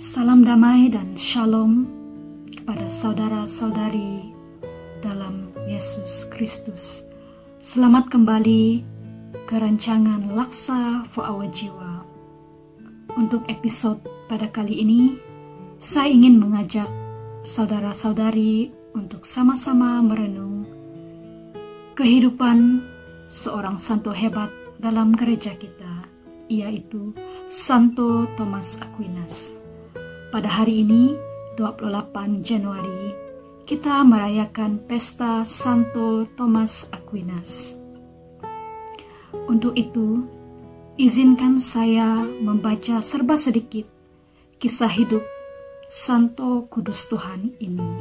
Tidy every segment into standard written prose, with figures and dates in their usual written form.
Salam damai dan shalom kepada saudara-saudari dalam Yesus Kristus. Selamat kembali ke rancangan Laksa for Our Jiwa. Untuk episode pada kali ini, saya ingin mengajak saudara-saudari untuk sama-sama merenung kehidupan seorang santo hebat dalam gereja kita, yaitu Santo Thomas Aquinas. Pada hari ini, 28 Januari, kita merayakan pesta Santo Thomas Aquinas. Untuk itu, izinkan saya membaca serba sedikit kisah hidup Santo Kudus Tuhan ini.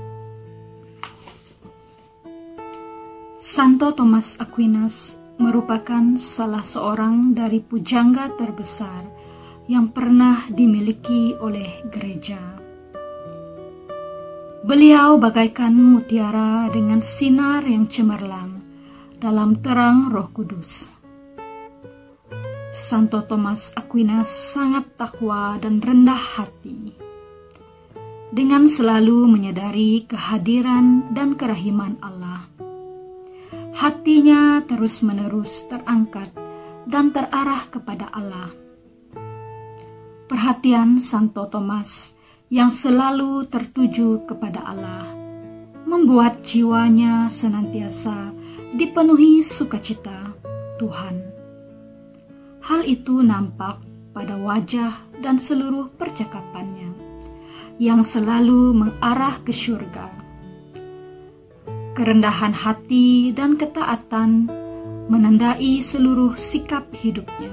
Santo Thomas Aquinas merupakan salah seorang dari pujangga terbesar yang pernah dimiliki oleh gereja. Beliau bagaikan mutiara dengan sinar yang cemerlang dalam terang Roh Kudus. Santo Thomas Aquinas sangat takwa dan rendah hati. Dengan selalu menyadari kehadiran dan kerahiman Allah, hatinya terus-menerus terangkat dan terarah kepada Allah. Perhatian Santo Thomas yang selalu tertuju kepada Allah membuat jiwanya senantiasa dipenuhi sukacita Tuhan. Hal itu nampak pada wajah dan seluruh percakapannya yang selalu mengarah ke surga. Kerendahan hati dan ketaatan menandai seluruh sikap hidupnya.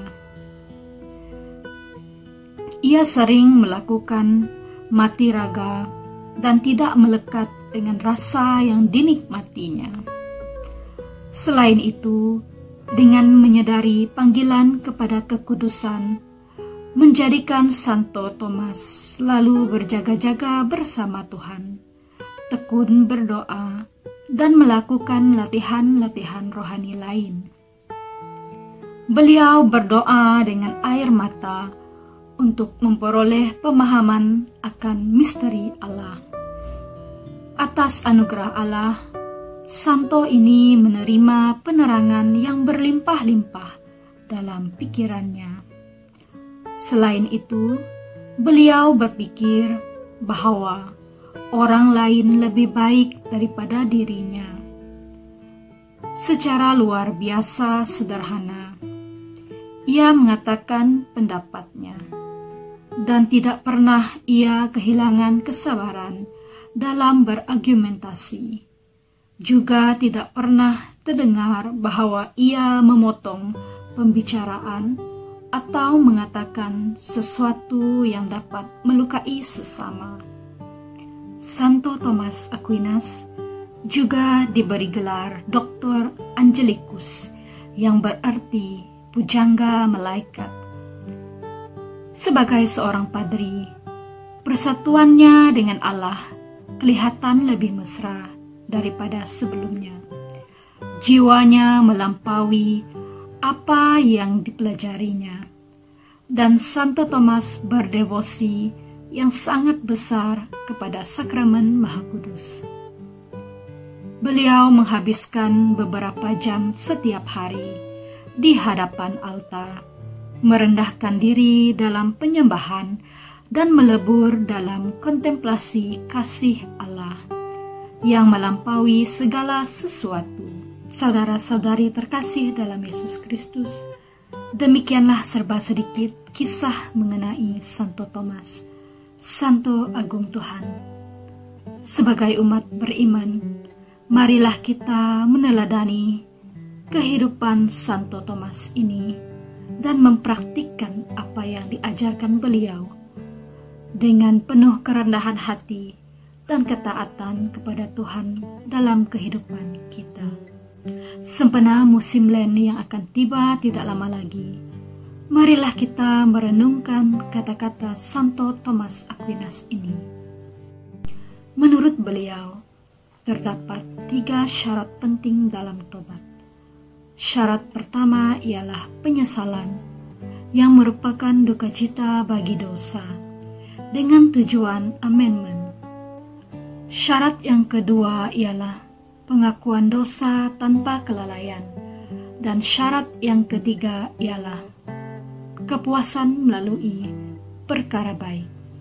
Ia sering melakukan mati raga dan tidak melekat dengan rasa yang dinikmatinya. Selain itu, dengan menyadari panggilan kepada kekudusan, menjadikan Santo Thomas selalu berjaga-jaga bersama Tuhan, tekun berdoa, dan melakukan latihan-latihan rohani lain. Beliau berdoa dengan air mata untuk memperoleh pemahaman akan misteri Allah. Atas anugerah Allah, Santo ini menerima penerangan yang berlimpah-limpah dalam pikirannya. Selain itu, beliau berpikir bahwa orang lain lebih baik daripada dirinya. Secara luar biasa sederhana, ia mengatakan pendapatnya, dan tidak pernah ia kehilangan kesabaran dalam berargumentasi. Juga tidak pernah terdengar bahwa ia memotong pembicaraan atau mengatakan sesuatu yang dapat melukai sesama. Santo Thomas Aquinas juga diberi gelar Doktor Angelicus, yang berarti pujangga malaikat. Sebagai seorang padri, persatuannya dengan Allah kelihatan lebih mesra daripada sebelumnya. Jiwanya melampaui apa yang dipelajarinya, dan Santo Thomas berdevosi yang sangat besar kepada sakramen Maha Kudus. Beliau menghabiskan beberapa jam setiap hari di hadapan altar, merendahkan diri dalam penyembahan dan melebur dalam kontemplasi kasih Allah yang melampaui segala sesuatu. Saudara-saudari terkasih dalam Yesus Kristus, demikianlah serba sedikit kisah mengenai Santo Thomas, Santo Agung Tuhan. Sebagai umat beriman, marilah kita meneladani kehidupan Santo Thomas ini dan mempraktikkan apa yang diajarkan beliau dengan penuh kerendahan hati dan ketaatan kepada Tuhan dalam kehidupan kita. Sempena musim Lent yang akan tiba tidak lama lagi, marilah kita merenungkan kata-kata Santo Thomas Aquinas ini. Menurut beliau, terdapat 3 syarat penting dalam tobat. Syarat pertama ialah penyesalan, yang merupakan duka cita bagi dosa, dengan tujuan amendment. Syarat yang kedua ialah pengakuan dosa tanpa kelalaian, dan syarat yang ketiga ialah kepuasan melalui perkara baik.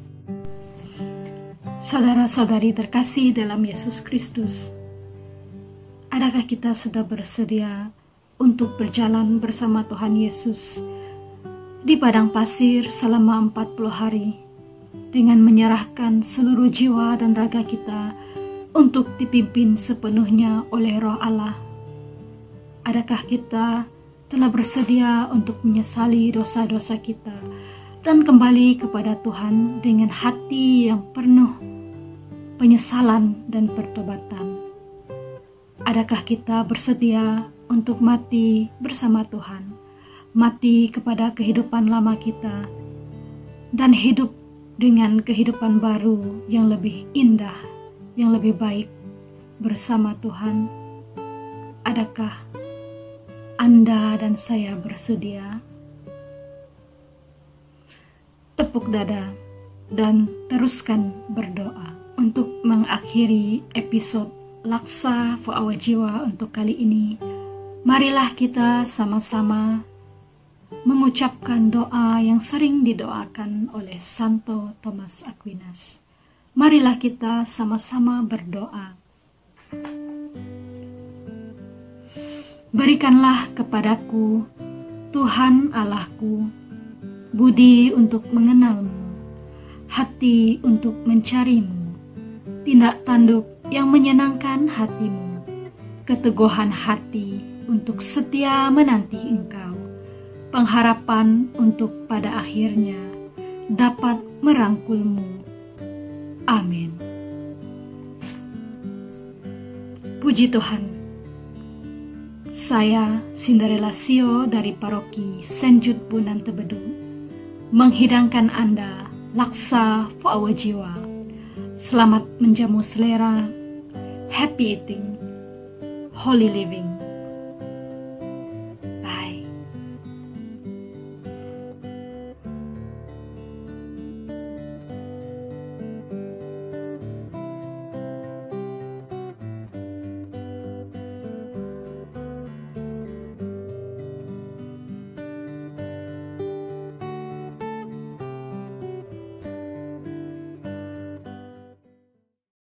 Saudara-saudari terkasih dalam Yesus Kristus, adakah kita sudah bersedia untuk berjalan bersama Tuhan Yesus di padang pasir selama 40 hari dengan menyerahkan seluruh jiwa dan raga kita untuk dipimpin sepenuhnya oleh Roh Allah? Adakah kita telah bersedia untuk menyesali dosa-dosa kita dan kembali kepada Tuhan dengan hati yang penuh penyesalan dan pertobatan? Adakah kita bersedia untuk mati bersama Tuhan, mati kepada kehidupan lama kita, dan hidup dengan kehidupan baru yang lebih indah, yang lebih baik bersama Tuhan? Adakah Anda dan saya bersedia? Tepuk dada dan teruskan berdoa. Untuk mengakhiri episode Laksa for Our Jiwa untuk kali ini, marilah kita sama-sama mengucapkan doa yang sering didoakan oleh Santo Thomas Aquinas. Marilah kita sama-sama berdoa. Berikanlah kepadaku, Tuhan Allahku, budi untuk mengenalmu, hati untuk mencarimu, tindak tanduk yang menyenangkan hatimu, keteguhan hati untuk setia menanti Engkau, pengharapan untuk pada akhirnya dapat merangkulmu. Amin. Puji Tuhan. Saya Cinderella Sio dari Paroki Saint Jude Bunan Tebedu menghidangkan Anda Laksa for Our Jiwa. Selamat menjamu selera, happy eating, holy living.